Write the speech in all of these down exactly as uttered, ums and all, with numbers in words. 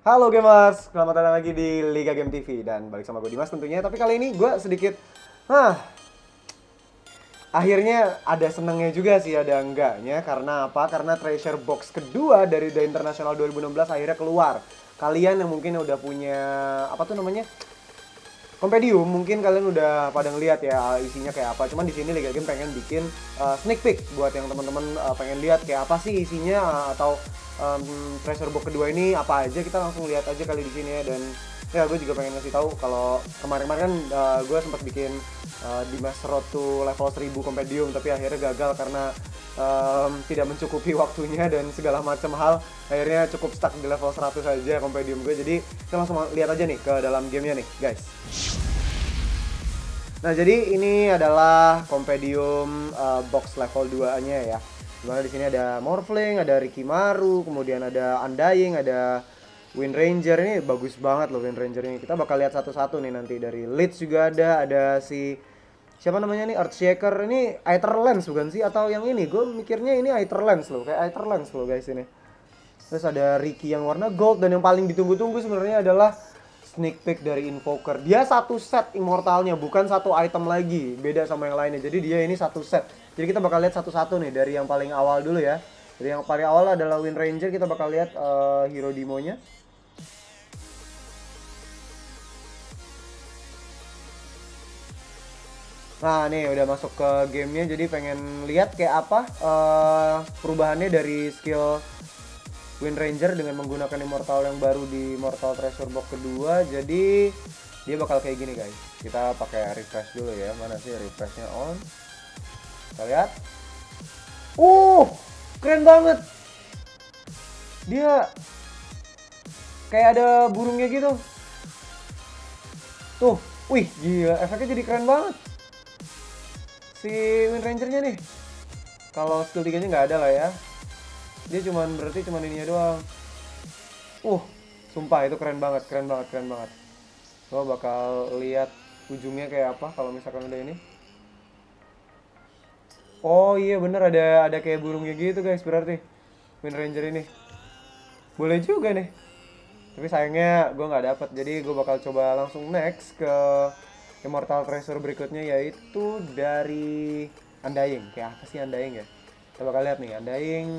Halo gamers, selamat datang lagi di Liga Game T V dan balik sama gue Dimas tentunya. Tapi kali ini gue sedikit, hah, akhirnya ada senengnya juga sih, ada enggaknya. Karena apa? Karena treasure box kedua dari The International dua ribu enam belas akhirnya keluar. Kalian yang mungkin udah punya apa tuh namanya? Compendium, mungkin kalian udah pada ngeliat ya isinya kayak apa. Cuman di sini Liga Game pengen bikin uh, sneak peek buat yang teman-teman uh, pengen lihat kayak apa sih isinya uh, atau um, treasure box kedua ini apa aja. Kita langsung lihat aja kali di sini ya. Dan ya gue juga pengen ngasih tahu kalau kemarin-kemarin kan uh, gue sempat bikin uh, Dimas Road to level seribu Compendium, tapi akhirnya gagal karena um, tidak mencukupi waktunya dan segala macam hal. Akhirnya cukup stuck di level seratus aja Compendium gue. Jadi kita langsung lihat aja nih ke dalam gamenya nih guys. Nah, jadi ini adalah Compendium uh, box level dua-nya ya. Dimana di sini ada Morphling, ada Rikimaru, kemudian ada Undying, ada Wind Ranger. Ini bagus banget loh Wind Ranger ini. Kita bakal lihat satu-satu nih nanti. Dari Leech juga ada, ada si siapa namanya nih, Earthshaker. Ini Aether Lens bukan sih? Atau yang ini? Gue mikirnya ini Aether Lens loh, kayak Aether Lens loh guys ini. Terus ada Riki yang warna gold, dan yang paling ditunggu-tunggu sebenarnya adalah sneak peek dari Invoker. Dia satu set immortalnya, bukan satu item lagi. Beda sama yang lainnya. Jadi dia ini satu set. Jadi kita bakal lihat satu-satu nih dari yang paling awal dulu ya. Dari yang paling awal adalah Wind Ranger. Kita bakal lihat uh, hero demonya. Nah nih udah masuk ke gamenya. Jadi pengen lihat kayak apa uh, perubahannya dari skill Wind Ranger dengan menggunakan immortal yang baru di Mortal Treasure Box kedua. Jadi dia bakal kayak gini guys. Kita pakai refresh dulu ya. Mana sih refreshnya on? Kita lihat. Uh, keren banget. Dia kayak ada burungnya gitu. Tuh, wih gila, efeknya jadi keren banget. Si Wind Ranger-nya nih. Kalau skill tiga-nya nggak ada lah ya. Dia cuman berarti cuman ininya doang. Uh, sumpah itu keren banget, keren banget, keren banget. Lo bakal lihat ujungnya kayak apa kalau misalkan udah ini. Oh iya bener, ada ada kayak burungnya gitu guys berarti Wind Ranger ini. Boleh juga nih. Tapi sayangnya gue nggak dapet, jadi gue bakal coba langsung next ke Immortal Treasure berikutnya, yaitu dari Undying. Kayak apa sih Undying ya? Kita bakal lihat nih Undying.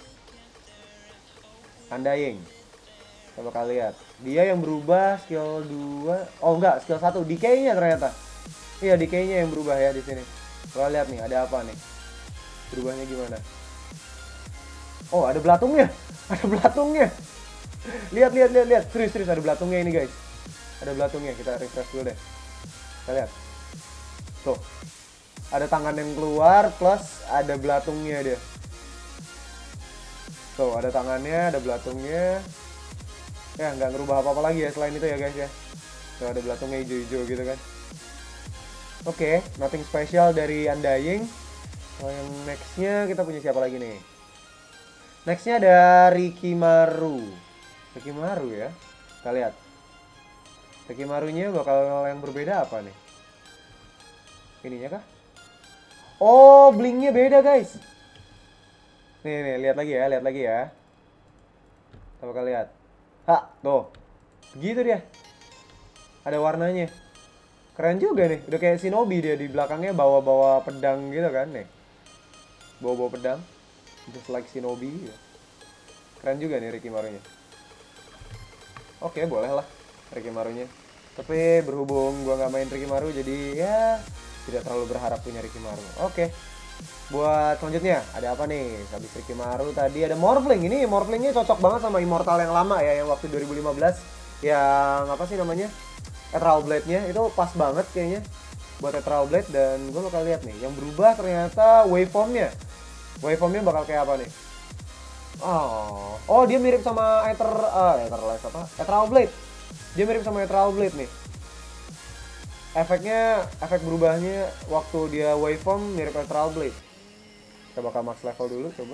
Undying. Kita bakal lihat. Dia yang berubah skill dua. Oh enggak, skill satu. Decay-nya ternyata. Iya, decay-nya yang berubah ya di sini. Kita lihat nih, ada apa nih? Berubahnya gimana? Oh, ada belatungnya. Ada belatungnya. Lihat, lihat, lihat, lihat. Serius, serius ada belatungnya ini, guys. Ada belatungnya. Kita refresh dulu deh. Kita lihat. Tuh. Ada tangan yang keluar plus ada belatungnya dia. Tuh, ada tangannya, ada belatungnya. Ya, nggak ngerubah apa-apa lagi ya selain itu ya guys ya. Tuh, ada belatungnya hijau-hijau gitu kan. Oke, okay, nothing special dari Undying. Kalau yang nextnya kita punya siapa lagi nih? Nextnya ada Rikimaru. Rikimaru ya. Kita lihat. Rikimarunya bakal yang berbeda apa nih? Ininya kah? Oh, blinknya beda guys. Nih, nih, lihat lagi ya, lihat lagi ya. Kita bakal lihat. Ha, tuh. Gitu dia. Ada warnanya. Keren juga nih. Udah kayak Shinobi dia di belakangnya bawa-bawa pedang gitu kan nih. Bawa-bawa pedang. Just like Shinobi. Keren juga nih Rikimarunya. Oke, boleh lah Rikimarunya. Tapi berhubung gua nggak main Rikimaru, jadi ya tidak terlalu berharap punya Rikimaru. Oke. Buat selanjutnya, ada apa nih? Habis Rikimaru tadi ada Morphling. Ini Morphlingnya cocok banget sama Immortal yang lama ya, yang waktu dua ribu lima belas. Yang apa sih namanya? Ethereal Blade-nya. Itu pas banget kayaknya buat Ethereal Blade. Dan gue bakal lihat nih, yang berubah ternyata waveform-nya. Waveform-nya bakal kayak apa nih? Oh, oh dia mirip sama Ether, uh, Ether Lens apa? Ethereal Blade. Dia mirip sama Ethereal Blade nih. Efeknya, efek berubahnya waktu dia waveform mirip Ethereal Blade. Kita bakal max level dulu coba.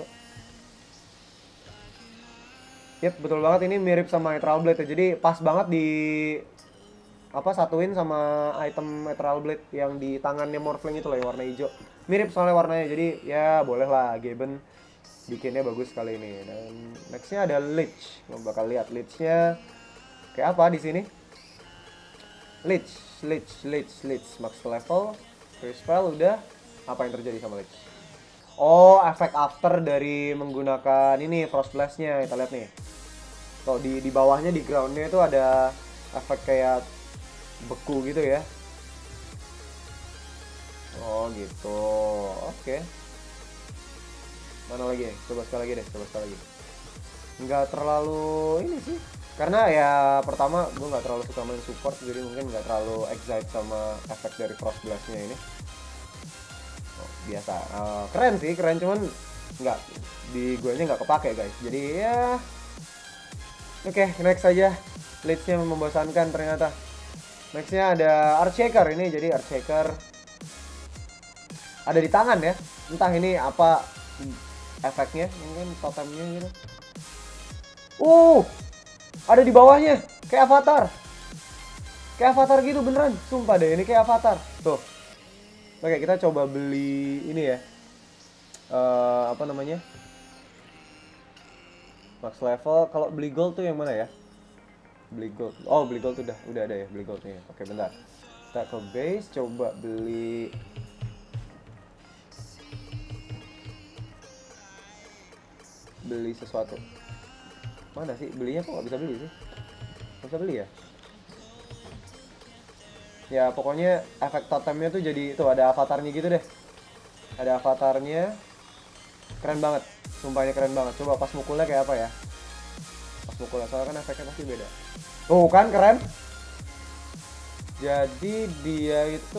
Yap, betul banget ini mirip sama Ethereal Blade ya. Jadi pas banget di apa satuin sama item Ethereal Blade yang di tangannya Morphling itu loh yang warna hijau. Mirip soalnya warnanya. Jadi ya boleh lah Gaben bikinnya bagus kali ini. Dan nextnya ada Leech. Lo bakal lihat Leechnya Kayak apa di sini? Lich, Lich, Lich, Lich, max level, free spell udah. Apa yang terjadi sama Lich? Oh, efek after dari menggunakan ini Frost Blast-nya. Kita lihat nih. Tuh di di bawahnya di ground-nya itu ada efek kayak beku gitu ya. Oh gitu. Oke. Mana lagi? Coba sekali lagi deh, coba sekali lagi. Nggak terlalu ini sih. Karena ya pertama gue nggak terlalu suka main support, jadi mungkin nggak terlalu excited sama efek dari Frost Blast-nya ini. Oh, biasa. Uh, keren sih, keren, cuman nggak di gue nya nggak kepake guys. Jadi ya. Oke, okay, next aja. Lich-nya membosankan ternyata. Nextnya ada Earthshaker ini, jadi Earthshaker ada di tangan ya. Entah ini apa efeknya, mungkin totemnya gitu. Uh, ada di bawahnya, kayak avatar. Kayak avatar gitu beneran, sumpah deh ini kayak avatar. Tuh. Oke, kita coba beli ini ya. Uh, apa namanya? Max level. Kalau beli gold tuh yang mana ya? Beli gold. Oh, beli gold tuh udah udah ada ya, beli goldnya. Oke, bentar. Kita ke base, coba beli. Beli sesuatu. Mana sih belinya, kok nggak bisa beli sih? Nggak bisa beli ya? Ya pokoknya efek totemnya tuh jadi tuh ada avatarnya gitu deh. Ada avatarnya. Keren banget. Sumpah ini keren banget. Coba pas mukulnya kayak apa ya? Pas mukulnya, soalnya kan efeknya pasti beda. Tuh kan keren. Jadi dia itu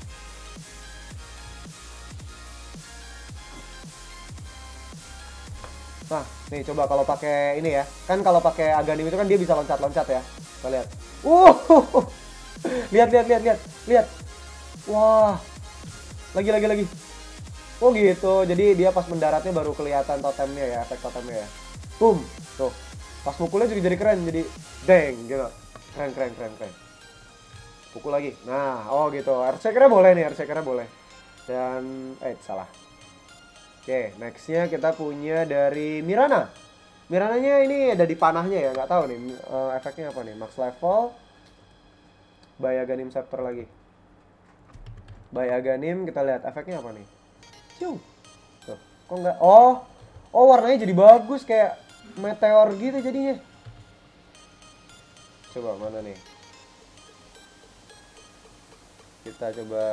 nah, nih coba kalau pakai ini ya. Kan kalau pakai Aghanim itu kan dia bisa loncat-loncat ya. Kita lihat. Uh. lihat lihat lihat lihat. Lihat. Wah. Lagi lagi lagi. Oh gitu. Jadi dia pas mendaratnya baru kelihatan totemnya ya, efek totemnya ya. Boom. Tuh. Pas mukulnya juga jadi keren, jadi deng gitu. Keren keren keren keren. Pukul lagi. Nah, oh gitu. Earthshaker-nya boleh nih, Earthshaker-nya boleh. Dan eh salah. Oke, nextnya kita punya dari Mirana. Mirananya ini ada di panahnya ya, nggak tahu nih uh, efeknya apa nih. Max level, Buy Aghanim Scepter lagi. Buy Aghanim, kita lihat efeknya apa nih. Cium. Tuh, kok nggak? Oh, oh warnanya jadi bagus kayak meteor gitu jadinya. Coba mana nih? Kita coba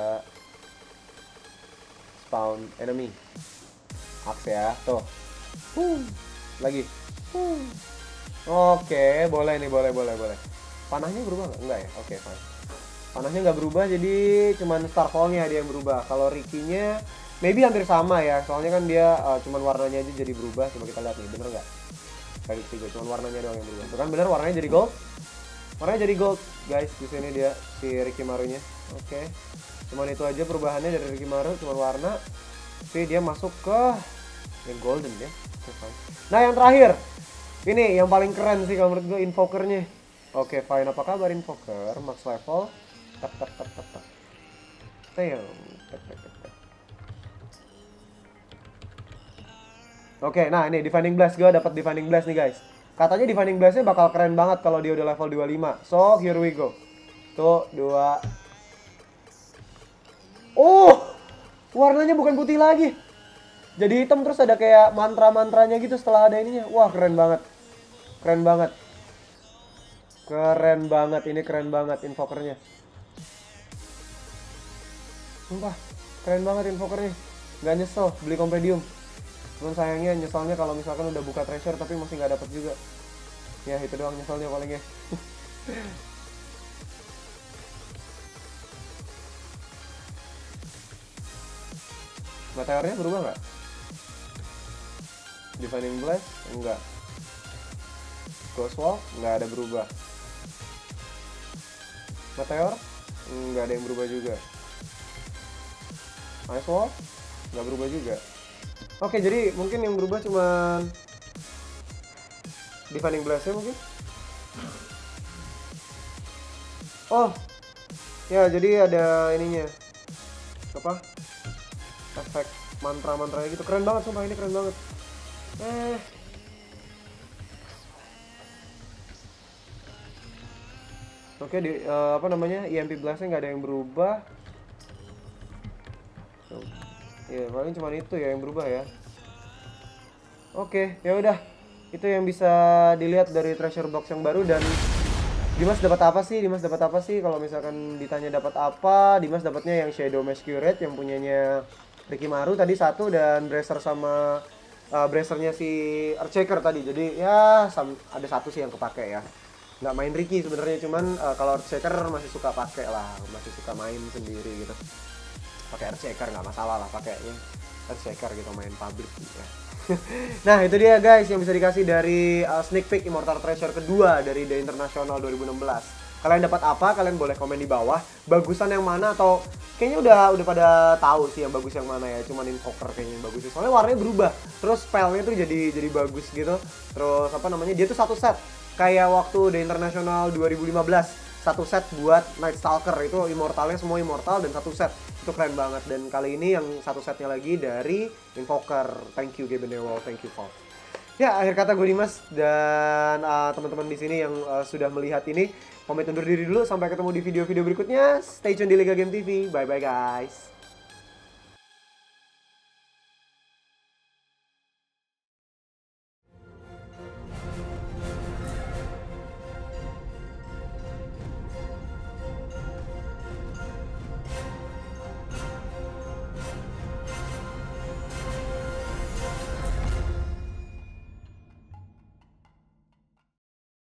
spawn enemy. Aks ya, tuh. Uh, lagi. Uh. Oke, boleh nih, boleh, boleh, boleh. Panahnya berubah nggak? Enggak ya? Oke, fine. Panahnya nggak berubah, jadi cuman Starfall-nya dia yang berubah. Kalau Riki-nya, maybe hampir sama ya. Soalnya kan dia uh, cuman warnanya aja jadi berubah. Coba kita lihat nih, bener nggak? Kayak gitu, cuman warnanya doang yang berubah. Tuh kan bener, warnanya jadi gold. Warnanya jadi gold, guys. Di sini dia si Rikimarunya. Oke. Cuman itu aja perubahannya dari Rikimaru, cuman warna. Tapi dia masuk ke yang golden ya. Nah yang terakhir, ini yang paling keren sih kalau menurut gue, Invoker-nya. Oke fine, apa kabar Invoker? Max level. Tak tak tak tak tak. Tail. Tak tak tak tak. Oke, nah ini Divining Blast, gue dapat Divining Blast nih guys. Katanya Divining Blast-nya bakal keren banget kalau dia udah level dua puluh lima. So here we go. Tuh dua. Oh, warnanya bukan putih lagi. Jadi hitam terus ada kayak mantra-mantranya gitu setelah ada ininya. Wah, keren banget. Keren banget. Keren banget, ini keren banget Invoker-nya. Sumpah, keren banget Invoker-nya. Gak nyesel beli Compendium. Cuman sayangnya nyeselnya kalau misalkan udah buka treasure tapi masih gak dapet juga. Ya, itu doang nyeselnya palingnya. Meteornya berubah nggak? Divining Blast? Enggak. Ghost Wall? Nggak ada berubah. Meteor? Nggak ada yang berubah juga. Ice Wall? Nggak berubah juga. Oke, jadi mungkin yang berubah cuman Divining Blast-nya mungkin? Oh! Ya, jadi ada ininya. Apa? Efek mantra-mantranya gitu. Keren banget, sumpah ini keren banget. Eh. Oke, di uh, apa namanya? E M P blastnya nggak ada yang berubah. Ya, paling cuma itu ya yang berubah ya. Oke, ya udah. Itu yang bisa dilihat dari treasure box yang baru. Dan Dimas dapat apa sih? Dimas dapat apa sih? Kalau misalkan ditanya dapat apa, Dimas dapatnya yang Shadow Masquerade yang punyanya Ricky Maru tadi satu, dan Bracer sama uh, Bracernya si Earthshaker tadi. Jadi ya ada satu sih yang kepake ya. Nggak main Ricky sebenarnya, cuman uh, kalau Earthshaker masih suka pakai lah, masih suka main sendiri gitu. Pakai Earthshaker nggak masalah lah pakainya. Earthshaker gitu main pabrik gitu ya. Nah itu dia guys yang bisa dikasih dari uh, sneak peek Immortal Treasure kedua dari The International dua ribu enam belas. Kalian dapat apa? Kalian boleh komen di bawah. Bagusan yang mana, atau kayaknya udah udah pada tahu sih yang bagus yang mana ya. Cuman Invoker kayaknya yang bagus. Soalnya warnanya berubah. Terus spellnya tuh jadi jadi bagus gitu. Terus apa namanya? Dia tuh satu set. Kayak waktu The International dua ribu lima belas. Satu set buat Night Stalker, itu immortalnya semua immortal dan satu set. Itu keren banget. Dan kali ini yang satu setnya lagi dari Invoker. Thank you Gaben Newell, thank you Paul. Ya, akhir kata gue Dimas dan uh, teman-teman di sini yang uh, sudah melihat ini, pamit undur diri dulu, sampai ketemu di video-video berikutnya. Stay tune di Liga Game T V. Bye bye guys.